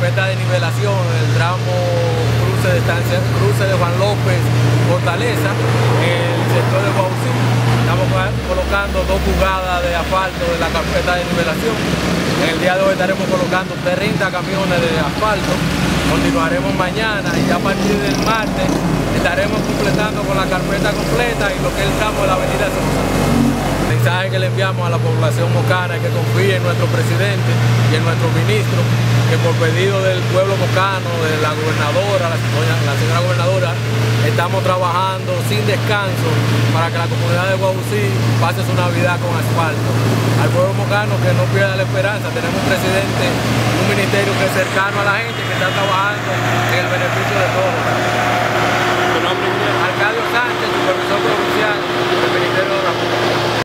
carpeta de nivelación, el tramo cruce de Juan López, Fortaleza, el sector de Guausí. Estamos colocando 2 pulgadas de asfalto de la carpeta de nivelación. En el día de hoy estaremos colocando 30 camiones de asfalto. Continuaremos mañana y ya a partir del martes estaremos completando con la carpeta completa y lo que es el tramo de la avenida Sosa. El mensaje que le enviamos a la población mocana es que confíe en nuestro presidente y en nuestro ministro, que por pedido del pueblo mocano, de la gobernadora, la señora gobernadora, estamos trabajando sin descanso para que la comunidad de Guausí pase su Navidad con asfalto. Al pueblo mocano que no pierda la esperanza, tenemos un presidente, un ministerio que es cercano a la gente, que está trabajando en el beneficio de todos.